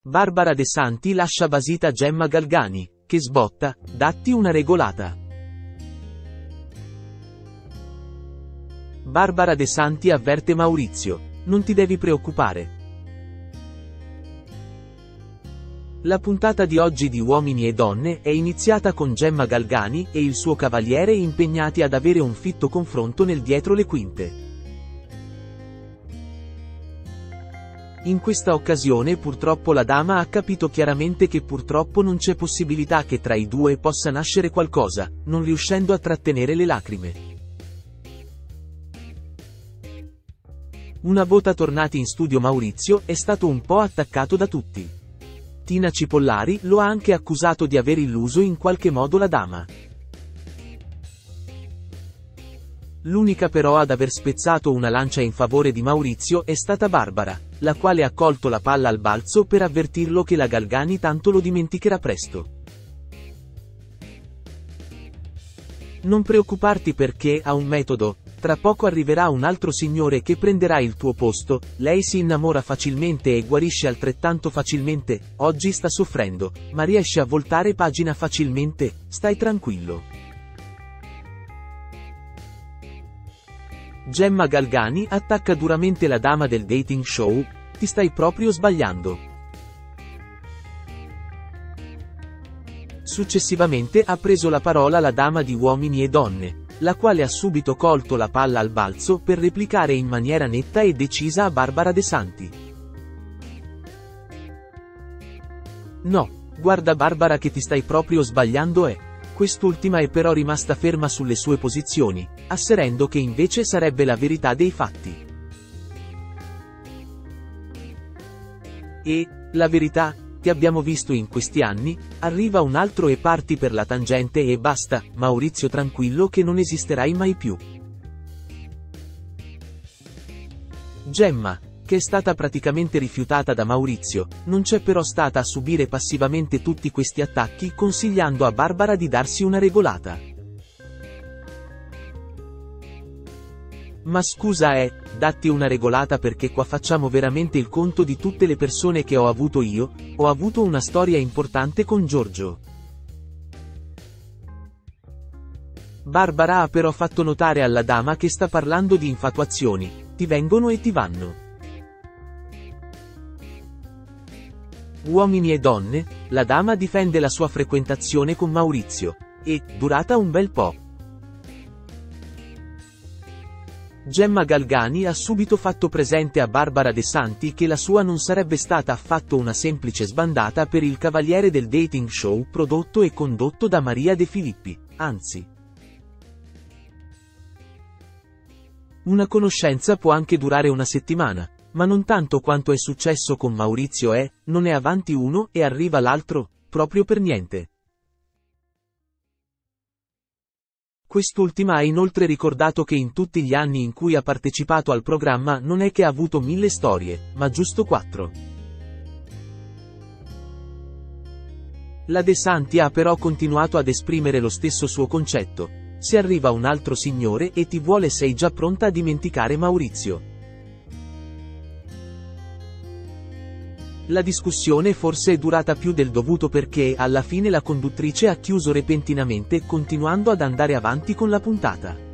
Barbara De Santi lascia basita Gemma Galgani, che sbotta, datti una regolata. Barbara De Santi avverte Maurizio: non ti devi preoccupare. La puntata di oggi di Uomini e Donne è iniziata con Gemma Galgani e il suo cavaliere impegnati ad avere un fitto confronto nel dietro le quinte. In questa occasione purtroppo la dama ha capito chiaramente che purtroppo non c'è possibilità che tra i due possa nascere qualcosa, non riuscendo a trattenere le lacrime. Una volta tornati in studio Maurizio è stato un po' attaccato da tutti. Tina Cipollari lo ha anche accusato di aver illuso in qualche modo la dama. L'unica però ad aver spezzato una lancia in favore di Maurizio è stata Barbara, la quale ha colto la palla al balzo per avvertirlo che la Galgani tanto lo dimenticherà presto. Non preoccuparti perché ha un metodo, tra poco arriverà un altro signore che prenderà il tuo posto, lei si innamora facilmente e guarisce altrettanto facilmente, oggi sta soffrendo, ma riesce a voltare pagina facilmente, stai tranquillo. Gemma Galgani attacca duramente la dama del dating show: ti stai proprio sbagliando. Successivamente ha preso la parola la dama di Uomini e Donne, la quale ha subito colto la palla al balzo per replicare in maniera netta e decisa a Barbara De Santi. No, guarda Barbara che ti stai proprio sbagliando Quest'ultima è però rimasta ferma sulle sue posizioni, asserendo che invece sarebbe la verità dei fatti. E, la verità, che abbiamo visto in questi anni, arriva un altro e parti per la tangente e basta, Maurizio tranquillo che non esisterai mai più. Gemma, che è stata praticamente rifiutata da Maurizio, non c'è però stata a subire passivamente tutti questi attacchi consigliando a Barbara di darsi una regolata. Ma scusa datti una regolata perché qua facciamo veramente il conto di tutte le persone che ho avuto io, ho avuto una storia importante con Giorgio. Barbara ha però fatto notare alla dama che sta parlando di infatuazioni, ti vengono e ti vanno. Uomini e Donne, la dama difende la sua frequentazione con Maurizio, e, durata un bel po'. Gemma Galgani ha subito fatto presente a Barbara De Santi che la sua non sarebbe stata affatto una semplice sbandata per il cavaliere del dating show prodotto e condotto da Maria De Filippi, anzi. Una conoscenza può anche durare una settimana, ma non tanto quanto è successo con Maurizio non è avanti uno e arriva l'altro, proprio per niente. Quest'ultima ha inoltre ricordato che in tutti gli anni in cui ha partecipato al programma non è che ha avuto 1000 storie, ma giusto 4. La De Santi ha però continuato ad esprimere lo stesso suo concetto: se arriva un altro signore e ti vuole sei già pronta a dimenticare Maurizio. La discussione forse è durata più del dovuto perché alla fine la conduttrice ha chiuso repentinamente continuando ad andare avanti con la puntata.